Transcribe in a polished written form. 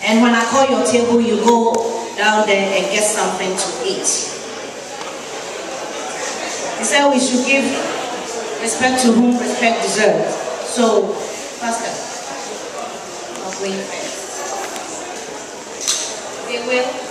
And when I call your table, you go down there and get something to eat. He said we should give respect to whom respect deserves. So, Pastor, I'm going first. They will.